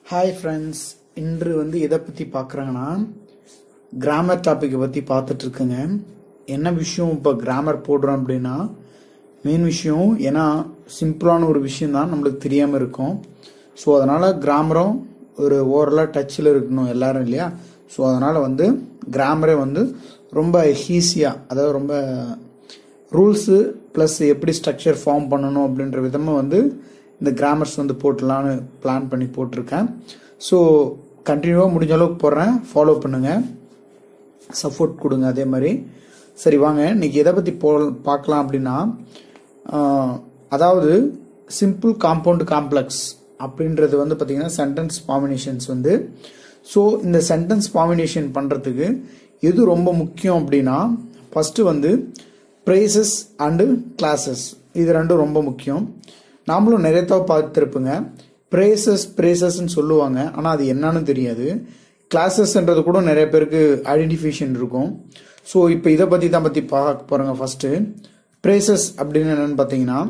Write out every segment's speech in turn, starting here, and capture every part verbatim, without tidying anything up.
Hi friends, இன்று வந்து எதை பத்தி பார்க்கறாங்கன்னா கிராமர் டாபிக் பத்தி பார்த்துட்டு இருக்கேங்க. என்ன விஷயம் இப்ப கிராமர் போடுறோம் அப்படின்னா மெயின் விஷயம் ஏன்னா சிம்பிளான ஒரு விஷயம் தான் நம்மளுக்கு தெரியாம இருக்கும். ஸோ அதனால கிராமரும் ஒரு ஓரலா டச்சில் இருக்கணும் எல்லாரும் இல்லையா. ஸோ அதனால வந்து கிராமரே வந்து ரொம்ப ஈஸியா, அதாவது ரொம்ப ரூல்ஸு ப்ளஸ் எப்படி ஸ்ட்ரக்சர் ஃபார்ம் பண்ணணும் அப்படின்ற விதமாக வந்து இந்த கிராமர்ஸ் வந்து போட்டலான்னு பிளான் பண்ணி போட்டிருக்கேன். ஸோ கண்டினியூவாக முடிஞ்ச அளவுக்கு போடுறேன், ஃபாலோ பண்ணுங்கள், சப்போர்ட் கொடுங்க அதே மாதிரி. சரி வாங்க இன்னைக்கு எதை பற்றி போ பார்க்கலாம் அப்படின்னா, அதாவது சிம்பிள் காம்பவுண்ட் காம்ப்ளெக்ஸ் அப்படின்றது வந்து பார்த்தீங்கன்னா சென்டென்ஸ் ஃபார்மினேஷன்ஸ் வந்து. ஸோ இந்த சென்டென்ஸ் ஃபார்மினேஷன் பண்ணுறதுக்கு எது ரொம்ப முக்கியம் அப்படின்னா ஃபஸ்ட்டு வந்து ப்ரைசஸ் அண்டு கிளாஸஸ், இது ரெண்டும் ரொம்ப முக்கியம். நாமளும் நிறைய தடவை பார்த்துருப்போங்க. ப்ரேசஸ் ப்ரேசஸ்ன்னு சொல்லுவாங்க, ஆனால் அது என்னன்னு தெரியாது. கிளாஸஸ்ன்றது கூட நிறைய பேருக்கு ஐடென்டிஃபிகேஷன் இருக்கும். ஸோ இப்போ இதை பற்றி தான் பற்றி பார்க்க போகிறோங்க. ஃபஸ்ட்டு ப்ரேசஸ் அப்படின்னு என்னென்னு பார்த்தீங்கன்னா,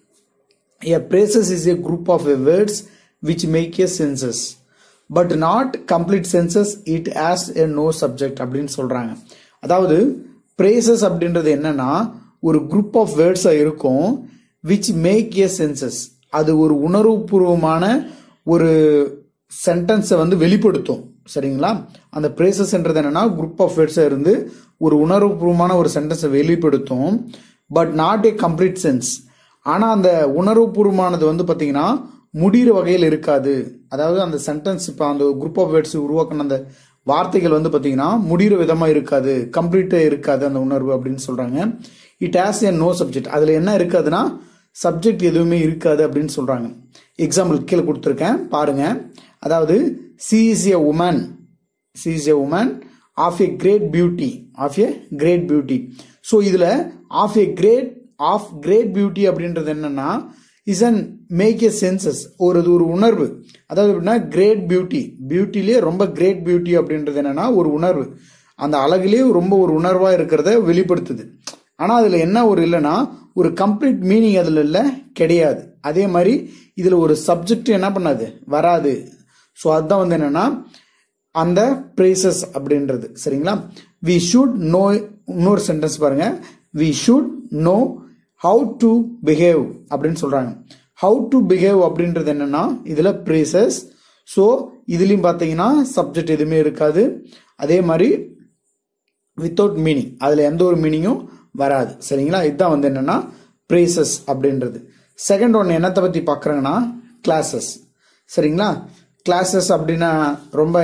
a phrases is a group of words which make a senses but not complete senses. It has a no subject அப்படின்னு சொல்கிறாங்க. அதாவது phrases அப்படின்றது என்னன்னா ஒரு குரூப் ஆஃப் வேர்ட்ஸாக இருக்கும் which make a senses, அது ஒரு உணர்வுபூர்வமான ஒரு சென்டென்ஸை வந்து வெளிப்படுத்தும். சரிங்களா, அந்த பிரேசஸ்ன்றது என்னன்னா குரூப் ஆஃப் வேர்ட்ஸாக இருந்து ஒரு உணர்வுபூர்வமான ஒரு சென்டென்ஸை வெளிப்படுத்தும். But not a complete sense, ஆனால் அந்த உணர்வுபூர்வமானது வந்து பார்த்தீங்கன்னா முடிகிற வகையில் இருக்காது. அதாவது அந்த சென்டென்ஸ் இப்போ அந்த குரூப் ஆஃப் வேர்ட்ஸ் உருவாக்கின அந்த வார்த்தைகள் வந்து பார்த்தீங்கன்னா முடிகிற விதமாக இருக்காது, கம்ப்ளீட்டாக இருக்காது அந்த உணர்வு அப்படின்னு சொல்கிறாங்க. It has a no subject, அதில் என்ன இருக்காதுன்னா சப்ஜெக்ட் எதுவுமே இருக்காது அப்படின்னு சொல்கிறாங்க. எக்ஸாம்பிள் கீழே கொடுத்துருக்கேன் பாருங்க. அதாவது she is a woman, she is a woman of a great beauty, of a great beauty. So இதில் of a great of great beauty அப்படின்றது என்னன்னா is an make a senses, ஒரு ஒரு உணர்வு. அதாவது எப்படின்னா கிரேட் பியூட்டி, பியூட்டிலேயே ரொம்ப கிரேட் பியூட்டி அப்படின்றது என்னன்னா ஒரு உணர்வு, அந்த அழகுலேயே ரொம்ப ஒரு உணர்வாக இருக்கிறத வெளிப்படுத்துது. ஆனால் அதில் என்ன ஒரு இல்லைன்னா ஒரு கம்ப்ளீட் மீனிங் அதில் இல்லை, கிடையாது. அதே மாதிரி இதில் ஒரு சப்ஜெக்ட் என்ன பண்ணாது, வராது. ஸோ அதுதான் வந்து என்னன்னா அந்த ப்ரைசஸ் அப்படின்றது. சரிங்களா, வி ஷுட் நோ, இன்னொரு சென்டென்ஸ் பாருங்க, we should know how to behave அப்படின்னு சொல்றாங்க. ஹவு டு பிஹேவ் அப்படின்றது என்னன்னா இதுல ப்ரைசஸ். ஸோ இதுலயும் பார்த்தீங்கன்னா சப்ஜெக்ட் எதுவுமே இருக்காது. அதே மாதிரி வித்தவுட் மீனிங், அதுல எந்த ஒரு மீனிங்கும் வராது. சரிங்களா, இதுதான் வந்து என்னன்னா ப்ரைசஸ் அப்படின்றது. செகண்ட் ஒன் என்னத்தை பத்தி பார்க்குறாங்கன்னா கிளாஸஸ். சரிங்களா, கிளாஸஸ் அப்படின்னா ரொம்ப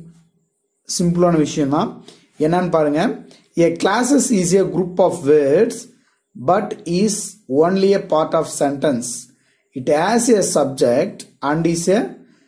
சிம்பிளான விஷயம் தான். என்னன்னு பாருங்க, a classes is a group of words but is only a part of sentence. It has a subject and is a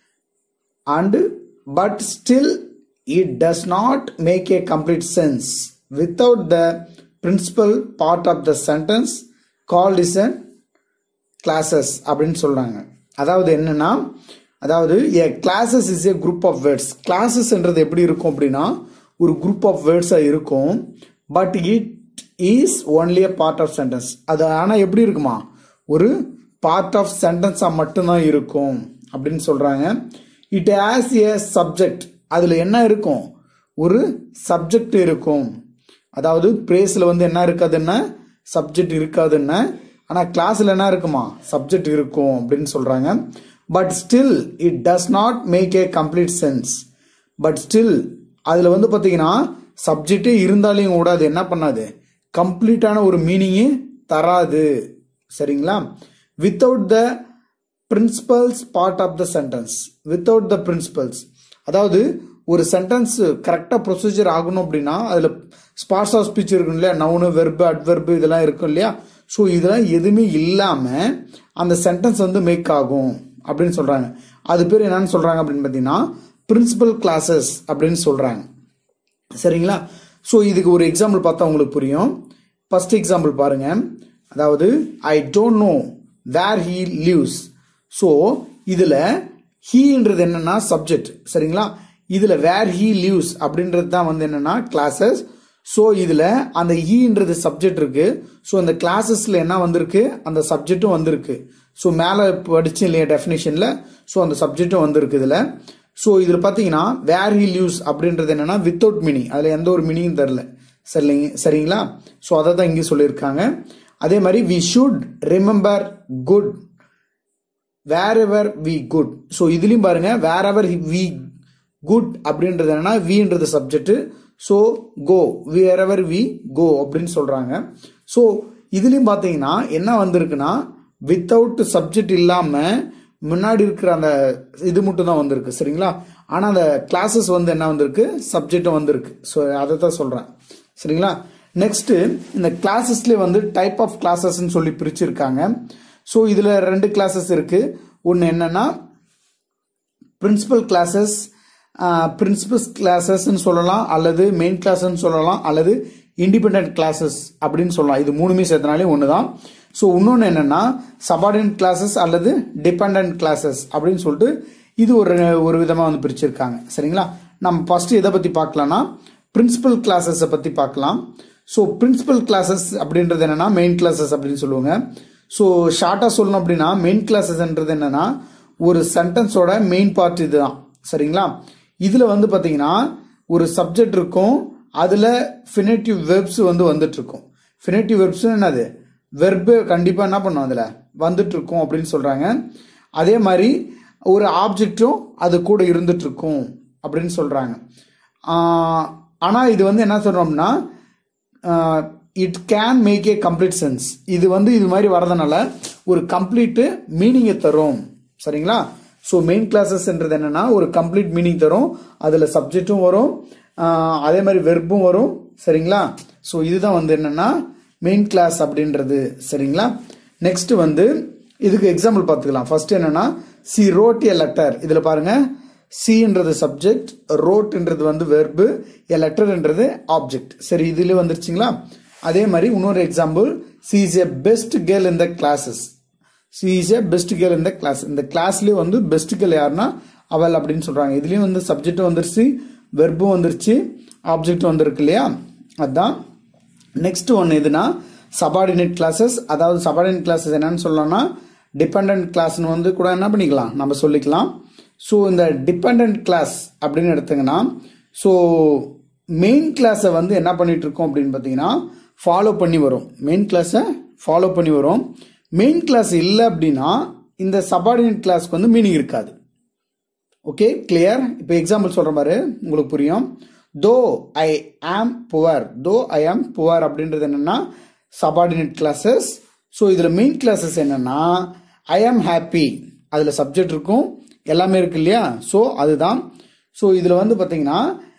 and but still it does not make a complete sense without the principal part of the sentence called is a classes அப்படின்னு சொல்றாங்க. அதாவது என்னன்னா, அதாவது a classes is a group of words. classes என்றது எப்படி இருக்கும் அப்படின்னா ஒரு குரூப் ஆஃப் வேர்ட்ஸா இருக்கும். But it is only a part of sentence. அது ஆனால் எப்படி இருக்குமா, ஒரு பார்ட் ஆஃப் சென்டென்ஸா மட்டும்தான் இருக்கும் அப்படின்னு சொல்றாங்க. இட் ஹேஸ் ஏ சப்ஜெக்ட், அதுல என்ன இருக்கும், ஒரு சப்ஜெக்ட் இருக்கும். அதாவது பிரேஸ்ல வந்து என்ன இருக்காதுன்னா சப்ஜெக்ட் இருக்காதுன்னு, ஆனா கிளாஸ்ல என்ன இருக்குமா சப்ஜெக்ட் இருக்கும் அப்படின்னு சொல்றாங்க. But still it does not make a complete sense. But still அதுல வந்து பாத்தீங்கன்னா சப்ஜெக்டே இருந்தாலையும் கூட அது என்ன பண்ணாது, கம்ப்ளீட்டான ஒரு மீனிங்கே தராது. சரிங்களா, without the principles part of the sentence, without the principles. அதாவது ஒரு சென்டென்ஸ் கரெக்டா ப்ரொசீஜர் ஆகணும் அப்படின்னா அதுல ஸ்பார்ட்ஸ் ஆஃப் ஸ்பீச் இருக்கும் இல்லையா, நவுனு வெர்பு அட்வெர்பு இதெல்லாம் இருக்கும் இல்லையா. ஸோ இதெல்லாம் எதுவுமே இல்லாம அந்த சென்டென்ஸ் வந்து மேக் ஆகும் அப்படின்னு சொல்றாங்க. அது பேர் என்னன்னு சொல்றாங்க அப்படின்னு பாத்தீங்கன்னா பிரின்சிபல் கிளாஸஸ் அப்படின்னு சொல்றாங்க. சரிங்களா, ஸோ இதுக்கு ஒரு எக்ஸாம்பிள் பார்த்தா உங்களுக்கு புரியும். ஃபர்ஸ்ட் எக்ஸாம்பிள் பாருங்க. அதாவது I don't know where he lives. So இதுல ஹீன்றது என்னன்னா சப்ஜெக்ட். சரிங்களா, இதுல வேர் ஹீ லிவ்ஸ் அப்படின்றது தான் வந்து என்னன்னா கிளாஸஸ். ஸோ இதுல அந்த ஹீன்றது சப்ஜெக்ட் இருக்கு. ஸோ இந்த கிளாஸஸ்ல என்ன வந்திருக்கு, அந்த சப்ஜெக்டும் வந்திருக்கு. ஸோ மேலே படிச்சு இல்லையா டெஃபினேஷன்ல, ஸோ அந்த சப்ஜெக்டும் வந்திருக்கு இதுல. ஸோ இதில் பார்த்தீங்கன்னா வேர் ஹி லிவ்ஸ் அப்படின்றது என்னன்னா வித்தவுட் மீனிங், அதில் எந்த ஒரு மீனிங்கும் தரல. சரிங்க சரிங்களா? ஸோ அதை தான் இங்கே சொல்லியிருக்காங்க. அதே மாதிரி we should remember could wherever we could. So இதுலையும் பாருங்க வேர் எவர் வி குட் அப்படின்றது என்னன்னா வின்றது subject. So go wherever we go அப்படின்னு சொல்றாங்க. ஸோ இதுலையும் பார்த்தீங்கன்னா என்ன வந்திருக்குன்னா வித்தவுட் சப்ஜெக்ட் இல்லாம முன்னாடி இருக்கிற அந்த இது மட்டும் தான் வந்திருக்கு. சரிங்களா? ஆனா அந்த கிளாஸஸ் வந்து என்ன வந்திருக்கு, சப்ஜெக்டும் வந்திருக்கு. ஸோ அதை தான் சொல்றேன். சரிங்களா? நெக்ஸ்ட் இந்த கிளாஸஸ்ல வந்து டைப் ஆஃப் கிளாஸஸ் சொல்லி பிரிச்சிருக்காங்க. ஸோ இதுல ரெண்டு கிளாஸஸ் இருக்கு. ஒன்னு என்னன்னா பிரின்சிபல் கிளாஸஸ், பிரின்சிபல் கிளாஸஸ் சொல்லலாம், அல்லது மெயின் கிளாஸ் சொல்லலாம், அல்லது இண்டிபெண்டன்ட் கிளாஸஸ் அப்படின்னு சொல்லலாம். இது மூணுமே சேர்த்தனாலே ஒண்ணுதான். ஸோ இன்னொன்னு என்னன்னா சபார்டினேட் கிளாஸஸ் அல்லது டிபெண்டன்ட் கிளாஸஸ் அப்படின்னு சொல்லிட்டு இது ஒரு ஒரு விதமா வந்து பிரிச்சிருக்காங்க. சரிங்களா? நம்ம ஃபர்ஸ்ட் எதை பத்தி பார்க்கலாம்னா பிரின்சிபல் கிளாஸஸ் பத்தி பார்க்கலாம். ஸோ பிரின்சிபல் கிளாஸஸ் அப்படின்றது என்னன்னா மெயின் கிளாஸஸ் அப்படின்னு சொல்லுவாங்க. ஸோ ஷார்ட்டா சொல்லணும் அப்படின்னா மெயின் கிளாஸஸ்ன்றது என்னன்னா ஒரு சென்டென்ஸோட மெயின் பார்ட் இதுதான். சரிங்களா? இதுல வந்து பாத்தீங்கன்னா ஒரு சப்ஜெக்ட் இருக்கும், அதுல ஃபினேட்டிவ் வெர்ப்ஸ் வந்து வந்துட்டு இருக்கும். ஃபினேட்டிவ் வெர்ப்ஸ் என்னது, வெர்பு கண்டிப்பா என்ன பண்ணும் அதுல வந்துட்டு இருக்கும் அப்படின்னு சொல்றாங்க. அதே மாதிரி ஒரு ஆப்ஜெக்டும் அது கூட இருந்துட்டு இருக்கும் அப்படின்னு சொல்றாங்க. ஆனா இது வந்து என்ன சொல்றோம்னா it can make a complete sense. இது வந்து இது மாதிரி வரதுனால ஒரு கம்ப்ளீட் மீனிங்கை தரும். சரிங்களா? ஸோ மெயின் கிளாஸஸ்ன்றது என்னன்னா ஒரு கம்ப்ளீட் மீனிங் தரும், அதுல சப்ஜெக்டும் வரும், அதே மாதிரி வெர்பும் வரும். சரிங்களா? ஸோ இதுதான் வந்து என்னன்னா மெயின் கிளாஸ் அப்படின்றது. சரிங்களா? நெக்ஸ்ட் வந்து இதுக்கு எக்ஸாம்பிள் பார்த்துக்கலாம். ஃபர்ஸ்ட் என்னன்னா சி ரோட் எ லெட்டர். இதுல பாருங்க சின்றது சப்ஜெக்ட், ரோட்ன்றது வந்து வெர்பு, எ லெட்டர்ன்றது ஆப்ஜெக்ட். சரி, இதுல வந்துருச்சுங்களா? அதே மாதிரி இன்னொரு example she is a best girl in the classes. She is a best girl in the class. இந்த கிளாஸ்லயே வந்து பெஸ்ட் கேர்ள் யாருன்னா அவள் அப்படின்னு சொல்றாங்க. இதுலயும் வந்து சப்ஜெக்ட் வந்துருச்சு, வெர்பும் வந்துருச்சு, ஆப்ஜெக்ட் வந்திருக்கு இல்லையா? அதுதான். நெக்ஸ்ட் ஒன்னு எதுனா சபார்டினேட் கிளாஸஸ். அதாவது சபார்டினேட் கிளாஸஸ் என்னன்னு சொல்லலாம்னா டிபெண்டன்ட் கிளாஸ்னு வந்து கூட என்ன பண்ணிக்கலாம் நம்ம சொல்லிக்கலாம். ஸோ இந்த டிபெண்டன்ட் கிளாஸ் அப்படின்னு எடுத்தீங்கன்னா ஸோ மெயின் கிளாஸை வந்து என்ன பண்ணிட்டு இருக்கோம் அப்படின்னு பார்த்தீங்கன்னா ஃபாலோ பண்ணி வரும். மெயின் கிளாஸை ஃபாலோ பண்ணி வரும். மெயின் கிளாஸ் இல்லை அப்படின்னா இந்த சபார்டினேட் கிளாஸ்க்கு வந்து மீனிங் இருக்காது. Okay, clear? இப்போ எக்ஸாம்பிள் சொல்ற மாதிரி உங்களுக்கு புரியும். தோ ஐ ஆம் புவர், தோ ஐ ஆம் புவர் அப்படின்றது என்னன்னா சபார்டினேட் கிளாஸஸ். ஸோ இதுல மெயின் கிளாஸஸ் என்னன்னா ஐ ஆம் ஹாப்பி, அதுல சப்ஜெக்ட் இருக்கும், எல்லாமே இருக்கு இல்லையா? ஸோ அதுதான். ஸோ இதுல வந்து பாத்தீங்கன்னா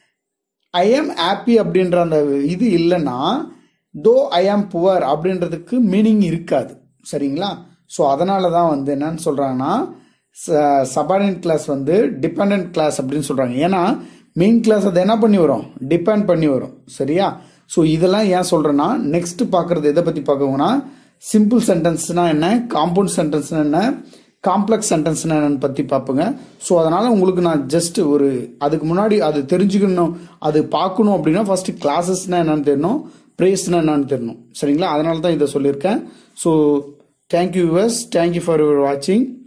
ஐ ஆம் ஹாப்பி அப்படின்ற அந்த இது இல்லைன்னா தோ ஐ ஆம் புவர் அப்படின்றதுக்கு மீனிங் இருக்காது. சரிங்களா? ஸோ அதனால தான் வந்து என்னன்னு சொல்றாங்கன்னா சபார்டினேட் கிளாஸ் வந்து டிபெண்டன்ட் கிளாஸ் அப்படின்னு சொல்றாங்க. ஏன்னா மெயின் கிளாஸ் அதை என்ன பண்ணி வரும், டிபெண்ட் பண்ணி வரும். சரியா? ஸோ இதெல்லாம் ஏன் சொல்றேன்னா நெக்ஸ்ட் பார்க்கறது எதை பத்தி பார்க்கணும்னா சிம்பிள் சென்டென்ஸ்னா என்ன, காம்பவுண்ட் சென்டென்ஸ்னா என்ன, காம்ப்ளெக்ஸ் சென்டென்ஸ்னா என்னன்னு பத்தி பார்ப்போங்க. ஸோ அதனால உங்களுக்கு நான் ஜஸ்ட் ஒரு அதுக்கு முன்னாடி அது தெரிஞ்சுக்கணும், அது பார்க்கணும் அப்படின்னா ஃபர்ஸ்ட் கிளாஸஸ்னா என்னன்னு தெரியணும், பிரேஸ்னா என்னன்னு தெரியணும். சரிங்களா? அதனால தான் இதை சொல்லியிருக்கேன். So thank you viewers, thank you for your வாட்சிங்.